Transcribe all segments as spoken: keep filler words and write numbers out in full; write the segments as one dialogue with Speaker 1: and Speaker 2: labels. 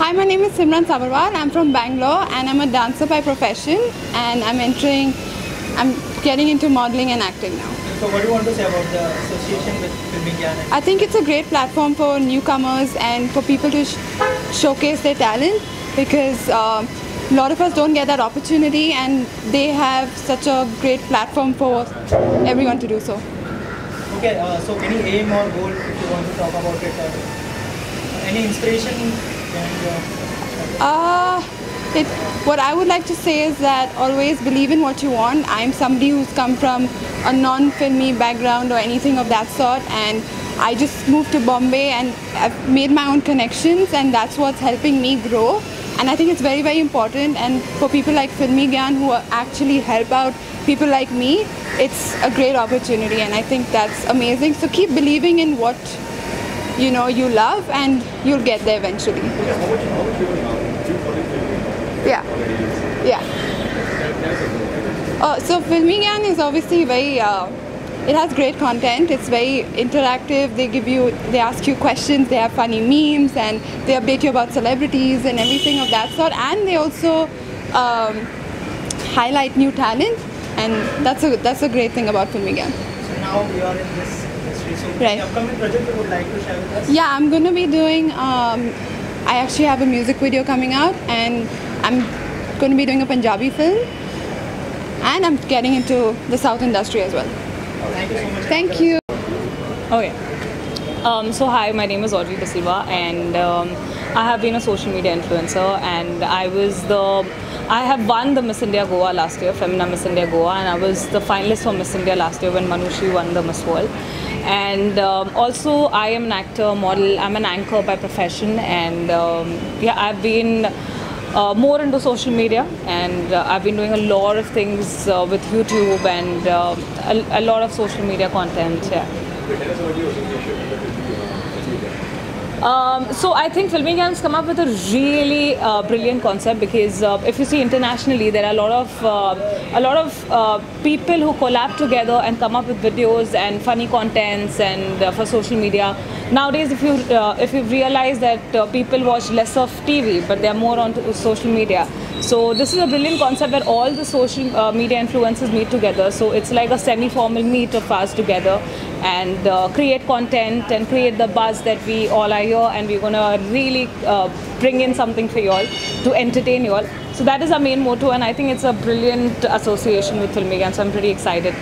Speaker 1: Hi, my name is Simran Sabarwal. I'm from Bangalore and I'm a dancer by profession, and I'm entering, I'm getting into modeling and acting now.
Speaker 2: So what do you want to say about the association with Filmigyan?
Speaker 1: I think it's a great platform for newcomers and for people to sh showcase their talent, because uh, a lot of us don't get that opportunity, and they have such a great platform for everyone to do so.
Speaker 2: Okay, uh, so any aim or goal if you want to talk about it? Uh, any inspiration?
Speaker 1: Uh, it, what I would like to say is that always believe in what you want. I'm somebody who's come from a non-filmy background or anything of that sort, and I just moved to Bombay and I've made my own connections, and that's what's helping me grow. And I think it's very, very important, and for people like Filmigyan who actually help out people like me, it's a great opportunity, and I think that's amazing. So keep believing in what you know you love, and you'll get there eventually. Yeah, yeah. Uh, so Filmigyan is obviously very. Uh, it has great content. It's very interactive. They give you, they ask you questions. They have funny memes, and they update you about celebrities and everything of that sort. And they also um, highlight new talent, and that's a that's a great thing about Filmigyan.
Speaker 2: So now we are in this. So
Speaker 1: right.
Speaker 2: Any upcoming project you would like to share with us?
Speaker 1: Yeah, I'm going to be doing, um, I actually have a music video coming out, and I'm going to be doing a Punjabi film, and I'm getting into the South industry as well.
Speaker 2: Thank you so much.
Speaker 1: Thank you.
Speaker 3: Okay. Um, so hi, my name is Audrey De Silva, and um, I have been a social media influencer, and I was the I have won the Miss India Goa last year, Femina Miss India Goa, and I was the finalist for Miss India last year when Manushi won the Miss World. And um, also I am an actor, model, I'm an anchor by profession, and um, yeah, I've been uh, more into social media, and uh, I've been doing a lot of things uh, with YouTube and uh, a, a lot of social media content. Yeah. Um, so I think Filmigyan has come up with a really uh, brilliant concept, because uh, if you see internationally, there are a lot of uh, a lot of uh, people who collab together and come up with videos and funny contents and uh, for social media. Nowadays, if you uh, if you realize that uh, people watch less of T V, but they are more on social media. So this is a brilliant concept where all the social uh, media influencers meet together. So it's like a semi-formal meet of us together, and uh, create content and create the buzz that we all are here, and we're gonna really uh, bring in something for you all to entertain you all. So that is our main motto, and I think it's a brilliant association with Filmigyan, so I'm pretty excited.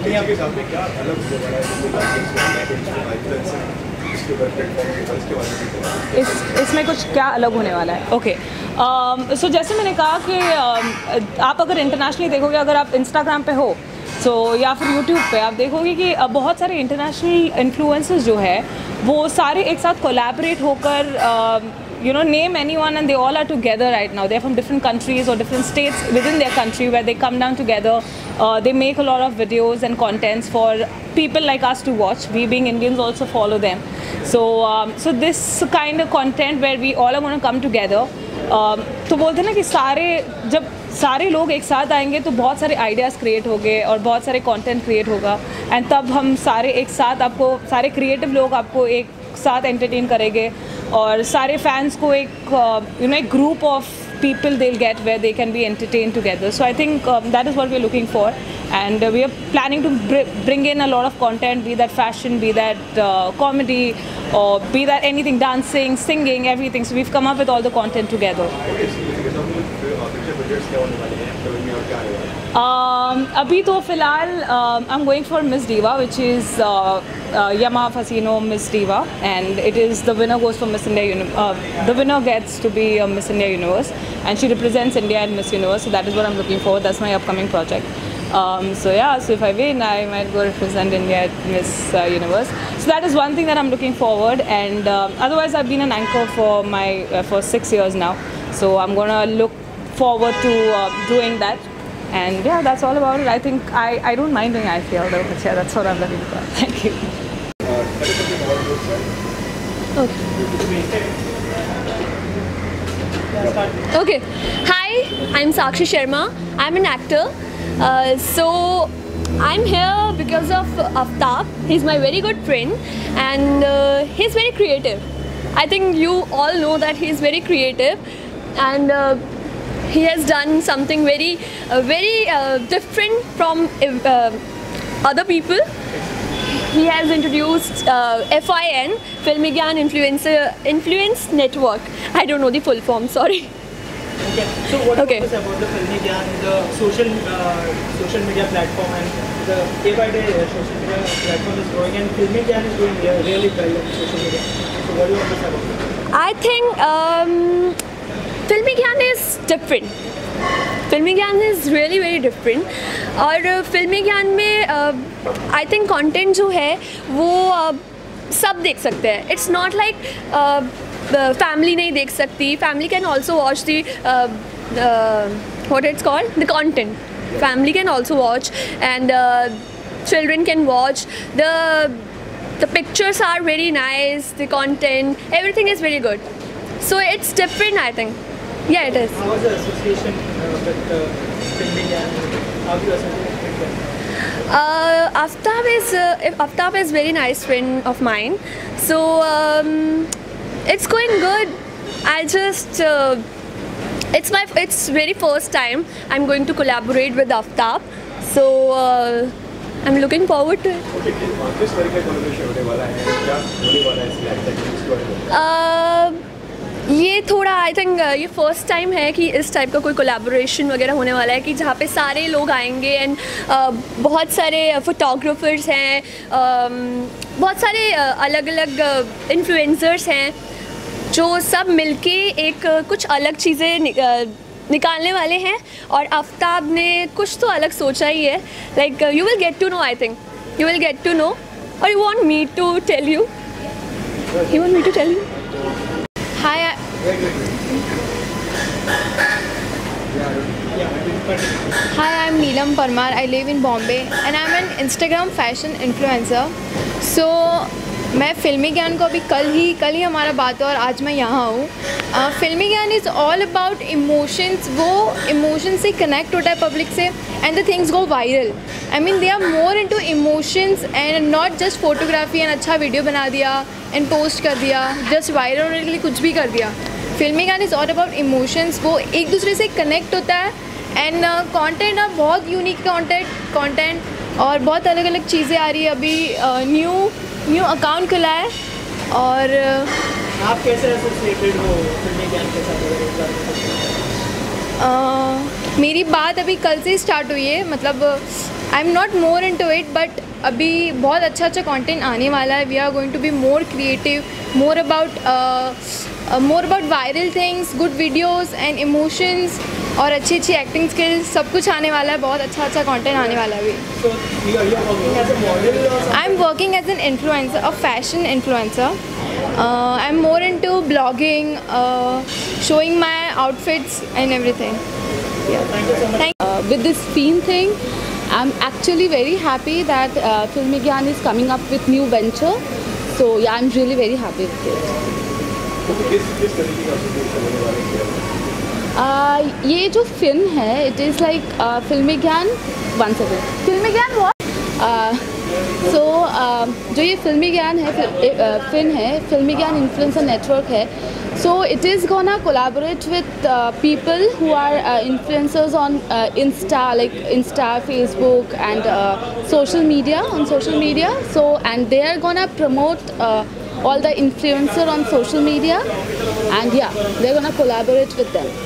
Speaker 3: इस इसमें कुछ क्या अलग होने वाला है? Okay, सो जैसे मैंने कहा कि uh, आप अगर इंटरनेशनली देखोगे, अगर आप इंस्टाग्राम पे हो सो so, या फिर यूट्यूब पे आप देखोगे कि uh, बहुत सारे इंटरनेशनल इन्फ्लुएंसर्स जो है वो सारे एक साथ कोलैबोरेट होकर uh, you know, name anyone, and they all are together right now. They're from different countries or different states within their country, where they come down together. Uh, they make a lot of videos and contents for people like us to watch. We being Indians also follow them. So, um, so this kind of content where we all are going to come together. Um, तो बोलते हैं ना कि सारे जब सारे लोग एक साथ आएंगे तो बहुत सारे आइडियाज़ क्रिएट होंगे और बहुत सारे कंटेंट क्रिएट होगा, एंड तब हम सारे एक साथ आपको सारे क्रिएटिव लोग आपको एक साथ एंटरटेन करेंगे, और सारे फैंस को एक यू नो एक group of people they'll get where they can be entertained together. So I think um, that is what we're looking for, and uh, we are planning to br bring in a lot of content, be that fashion, be that uh, comedy, or be that anything, dancing, singing, everything. So we've come up with all the content together. Um, अभी तो फिलहाल um, I'm going for Miss Diva, which is uh, uh, Yama Fasino Miss Diva, and it is the winner goes for Miss India. Uni uh, the winner gets to be a Miss India Universe, and she represents India at Miss Universe. So that is what I'm looking for. That's my upcoming project. Um, so yeah, so if I win, I might go represent India at Miss uh, Universe. So that is one thing that I'm looking forward. And uh, otherwise, I've been an anchor for my uh, for six years now. So I'm gonna look forward to uh, doing that. And yeah, that's all about it. I think I, I don't mind doing I P L though, but yeah, that's what I'm looking for. Thank you.
Speaker 4: Okay. Okay. Hi, I'm Sakshi Sharma. I'm an actor. Uh, so I'm here because of Aftab. He's my very good friend, and uh, he's very creative. I think you all know that he is very creative, and uh, he has done something very, uh, very uh, different from uh, other people. He has introduced uh, F I N, Filmy Gyan Influencer Influence Network. I don't know the full form, sorry.
Speaker 2: Okay. So what
Speaker 4: Okay.
Speaker 2: is about the Filmy Gyan, the social uh, social media platform, and the day by day uh, social media platform is growing, and Filmy Gyan is doing uh, really well on social media. So what do you want to say about it?
Speaker 4: I think um, Filmy Gyan is different. Filmy Gyan is really very different. और Filmy Gyan में I think content जो है वो uh, सब देख सकते हैं. It's not like family नहीं देख सकती. Family can also watch the what it's called, the content. Family can also watch, and uh, children can watch. The the pictures are very nice, the content, everything is very good. So it's different, I think. Yeah, it is.
Speaker 2: How was the association uh, with uh, Filmy Gyan? How do you associate with them?
Speaker 4: Uh, Aftab is uh, Aftab is very nice friend of mine. So um, it's going good. I just uh, it's my it's very first time I'm going to collaborate with Aftab. So uh, I'm looking forward to it.
Speaker 5: Okay, किस तरह का collaboration होने वाला है? क्या होने वाला है इसलिए आज तक इसके बारे में?
Speaker 4: Uh, ये थोड़ा आई थिंक ये फर्स्ट टाइम है कि इस टाइप का कोई कोलैबोरेशन वगैरह होने वाला है कि जहाँ पे सारे लोग आएंगे एंड uh, बहुत सारे फोटोग्राफर्स हैं, um, बहुत सारे uh, अलग अलग इन्फ्लुएंसर्स हैं जो सब मिलके एक uh, कुछ अलग चीज़ें नि, uh, निकालने वाले हैं. और आफ्ताब ने कुछ तो अलग सोचा ही है. Like you will get to know, I think you will get to know. और you want me to tell you you want me to tell you
Speaker 1: Hi, I- Hi, I'm Neelam Parmar. I live in Bombay and I'm an Instagram fashion influencer. So मैं फिल्मी ज्ञान को अभी कल ही कल ही हमारा बात हुआ और आज मैं यहाँ हूँ. Filmy Gyan is all about emotions. वो इमोशंस से कनेक्ट होता है पब्लिक से and the things go viral. I mean they are more into emotions and not just photography and अच्छा वीडियो बना दिया एंड पोस्ट कर दिया, जस्ट वायरल होने के लिए कुछ भी कर दिया. फिल्मी Gyan is all about emotions. वो एक दूसरे से कनेक्ट होता है एंड कंटेंट अब बहुत यूनिक कंटेंट कंटेंट और बहुत अलग अलग चीज़ें आ रही है. अभी न्यू न्यू अकाउंट खुला है. और
Speaker 2: आप कैसे एसोसिएटेड हो फिल्मी ज्ञान के साथ? अगर एक बार
Speaker 1: uh, मेरी बात अभी कल से स्टार्ट हुई है. मतलब I am not more in to it but अभी बहुत अच्छा अच्छा कंटेंट आने वाला है. We are going to be more creative, more about more about viral things, good videos and emotions और अच्छी अच्छी एक्टिंग स्किल्स, सब कुछ आने वाला है. बहुत अच्छा अच्छा कंटेंट आने वाला है अभी.
Speaker 2: So you are you are working as a model or something?
Speaker 1: I am working as an influencer, a fashion influencer. I am more in to blogging, showing my outfits and everything. Yeah.
Speaker 2: Thank you so much.
Speaker 1: Thank
Speaker 6: Uh, with this theme thing, I'm actually very happy that uh, Filmy Gyan is coming up with new venture. So yeah, I'm really very happy with it.
Speaker 5: तो किस किस तरीके का association होने वाला है?
Speaker 6: Uh, ये जो फिल्म है, it is like uh, Filmy Gyan. One second. Filmy Gyan what? Uh, so uh, जो ये फिल्मी ज्ञान है फिल्म है फिल्मी ज्ञान इन्फ्लुएंसर नेटवर्क है. So it is gonna collaborate with uh, people who are uh, influencers on uh, Insta, like Insta, Facebook, and uh, social media on social media. So and they are gonna promote uh, all the influencer on social media, and yeah, they're gonna collaborate with them.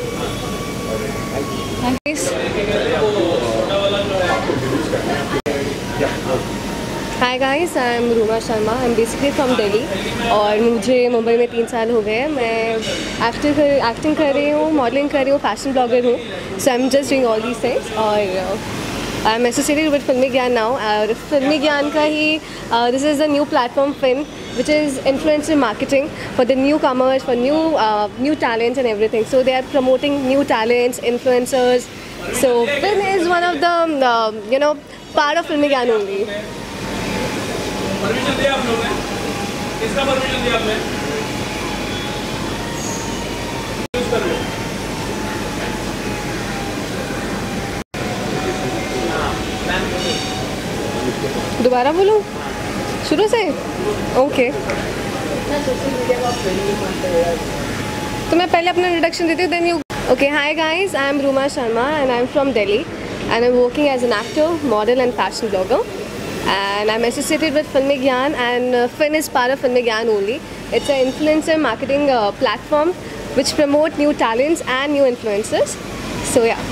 Speaker 7: Hi guys, I am Ruma Sharma. I am basically from Delhi और मुझे मुंबई में तीन साल हो गए हैं. मैं acting कर एक्टिंग कर रही हूँ, मॉडलिंग कर रही हूँ, फैशन ब्लॉगर हूँ. So I am just doing all these things और आई एम एसोसिएटेड विद फिल्मी ज्ञान नाउ. और फिल्मी ज्ञान का ही this is the new platform film which is influencer marketing for the newcomers, for new uh, new talents and everything. So they are promoting new talents, influencers. So film is one of the uh, you know part of Filmy Gyan only.
Speaker 5: Permission दिया आप लोगों ने? किसका permission दिया आपने? Use कर लो.
Speaker 7: दोबारा बोलूँ शुरू से? ओके. तो मैं पहले अपना इंट्रोडक्शन देती हूँ, then you okay. Hi guys, I am Ruma Sharma and I am from Delhi and I am working as an actor, model and fashion blogger. And I'm associated with Filmi Gyan, and uh, Fin is part of Filmi Gyan only. It's an influencer marketing uh, platform which promote new talents and new influencers. So yeah.